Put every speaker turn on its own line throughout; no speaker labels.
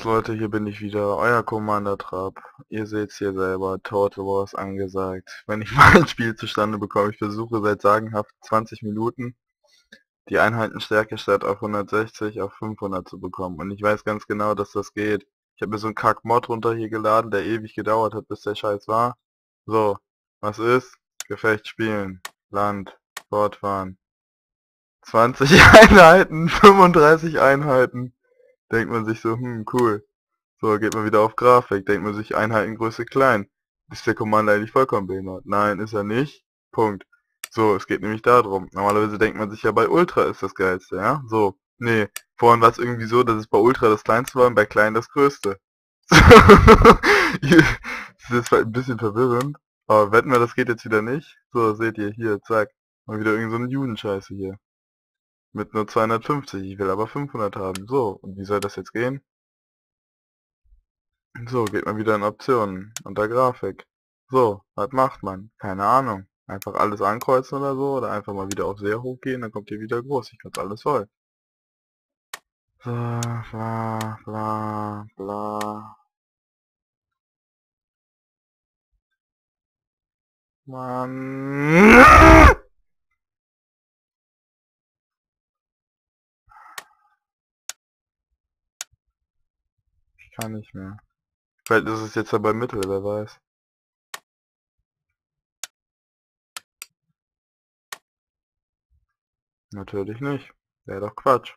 Leute, hier bin ich wieder, euer Commander Trapp. Ihr seht's hier selber, Total Wars angesagt. Wenn ich mal ein Spiel zustande bekomme, ich versuche seit sagenhaft 20 Minuten die Einheitenstärke statt auf 160 auf 500 zu bekommen. Und ich weiß ganz genau, dass das geht. Ich habe mir so einen Kack-Mod runter hier geladen, der ewig gedauert hat, bis der Scheiß war. So, was ist? Gefecht spielen, Land, fortfahren. 20 Einheiten, 35 Einheiten. Denkt man sich so, cool. So, geht man wieder auf Grafik, denkt man sich Einheitengröße klein. Ist der Commander eigentlich vollkommen behindert? Nein, ist er nicht. Punkt. So, es geht nämlich darum. Normalerweise denkt man sich ja, bei Ultra ist das Geilste, ja? So, nee. Vorhin war es irgendwie so, dass es bei Ultra das Kleinste war und bei Klein das Größte. Das ist halt ein bisschen verwirrend. Aber wetten wir, das geht jetzt wieder nicht. So, seht ihr, hier, zack. Mal wieder irgend so eine Judenscheiße hier. Mit nur 250. Ich will aber 500 haben. So, und wie soll das jetzt gehen? So, geht man wieder in Optionen, unter Grafik. So, was macht man? Keine Ahnung. Einfach alles ankreuzen oder so, oder einfach mal wieder auf sehr hoch gehen, dann kommt ihr wieder groß. Ich hab's alles voll. So, bla, bla, bla. Mann. Ich kann nicht mehr. Vielleicht ist es jetzt ja bei Mittel, wer weiß. Natürlich nicht. Wäre doch Quatsch.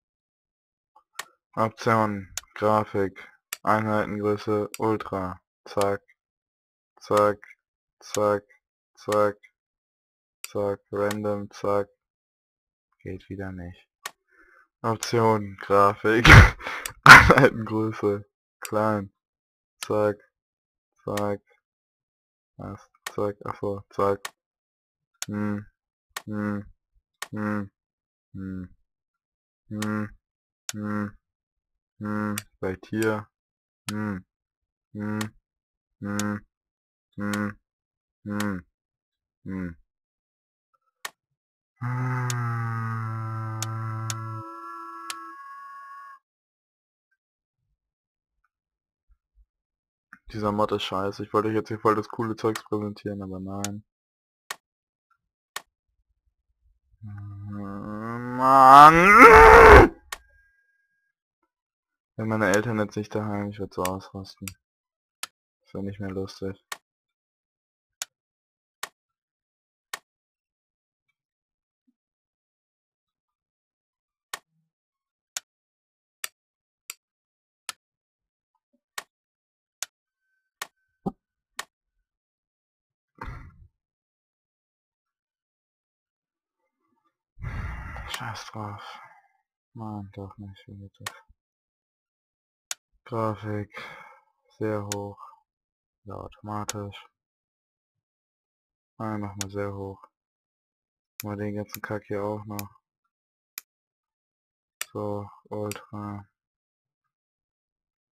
Optionen, Grafik, Einheitengröße, Ultra. Zack, zack, zack, zack, zack, random, zack. Geht wieder nicht. Optionen, Grafik, Einheitengröße, klein, zack, zack, was, zack, achso, zack, hm, hm, hm, hm, hm, hm, vielleicht hier, hm, hm, hm, hm, hm, hm. Dieser Mod ist scheiße. Ich wollte euch jetzt hier voll das coole Zeugs präsentieren, aber nein. Mann! Wenn meine Eltern jetzt nicht daheim, ich würde so ausrasten. Das wäre nicht mehr lustig. Scheiß drauf. Nein, doch nicht. Wie geht das? Grafik. Sehr hoch. Ja, automatisch. Nein, mach mal sehr hoch. Mal den ganzen Kack hier auch noch. So, Ultra.